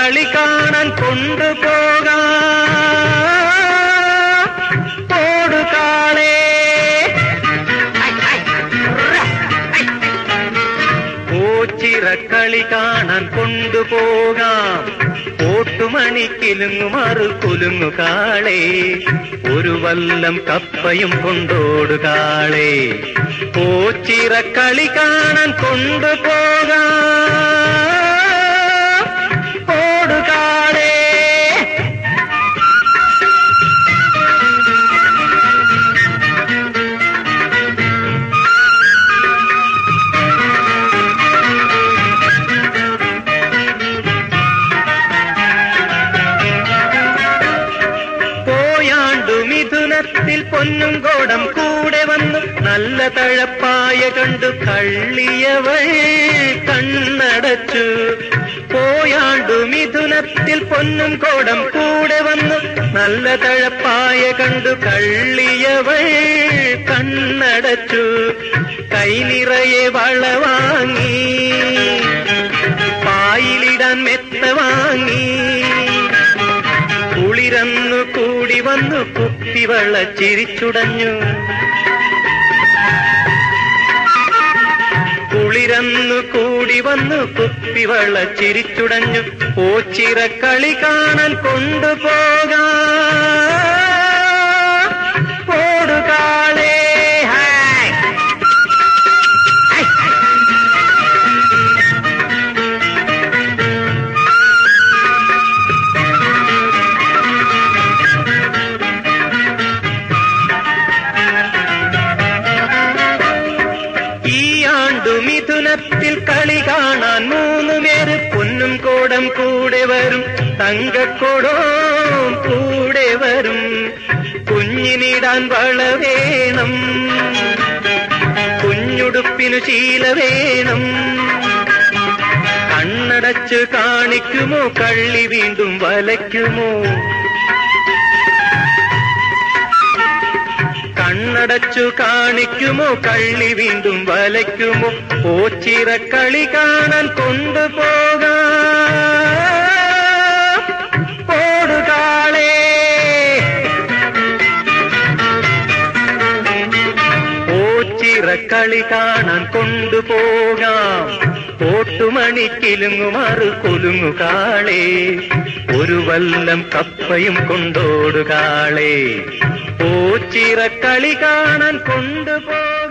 കളി കാണാൻ കൊണ്ടുപോകാം ഓടുകാളേ. ഓച്ചിറക്കളി കാണാൻ കൊണ്ടുപോകാം ഓട്ടുമണിക്കിലുങ്ങുമാറു കുലുങ്ങുകാളേ. ഒരു വല്ലം കപ്പയും കൊണ്ടോടുകാളേ. ഓച്ചിറക്കളി കാണാൻ കൊണ്ടുപോകാം ഓടുകാളേ. മിഥുനത്തിൽ പൊന്നും കോടം കൂടെ വന്നു നല്ല തഴപ്പായ കണ്ടു കള്ളിയവൾ കണ്ണടച്ചു. പോയാണ്ടു മിഥുനത്തിൽ പൊന്നും കോടം കൂടെ വന്നു നല്ല തഴപ്പായ കണ്ടു കള്ളിയവൾ കണ്ണടച്ചു. കൈ നിറയെ വള വാങ്ങി പായിലിടാൻ മെത്ത വാങ്ങി കുളിരന്നു കൂടി വന്നു കുപ്പിവള ചിരിച്ചുടഞ്ഞു. കുളിരന്നു കൂടി വന്നു കുപ്പിവള ചിരിച്ചുടഞ്ഞു. ഓച്ചിറക്കളി കാണാൻ കൊണ്ടുപോകാം ഓടുകാളേ. മിഥുനത്തിൽ കളി കാണാൻ 3 പേര് പൊന്നും കോടം കൂടെ വരും തങ്കക്കോടോം കൂടെ വരും. കുഞ്ഞിനിടാൻ വള വേണം കുഞ്ഞുടുപ്പിനു ശീല വേണം. കണ്ണടച്ചു കാണിക്കുമോ കള്ളി വീണ്ടും വലയ്ക്കുമോ. കണ്ണടച്ചു കാണിക്കുമോ കള്ളി വീണ്ടും വലയ്ക്കുമോ. ഓച്ചിറക്കളി കാണാൻ കൊണ്ടുപോകാം ഓടുകാളേ. ഓച്ചിറക്കളി കാണാൻ കൊണ്ടുപോകാം ഓട്ടുമണിക്കിലുങ്ങുമാറു കുലുങ്ങുകാളേ. ഒരു വല്ലം കപ്പയും കൊണ്ടോടുകാളേ. ഓച്ചിറക്കളി കാണാൻ കൊണ്ടുപോ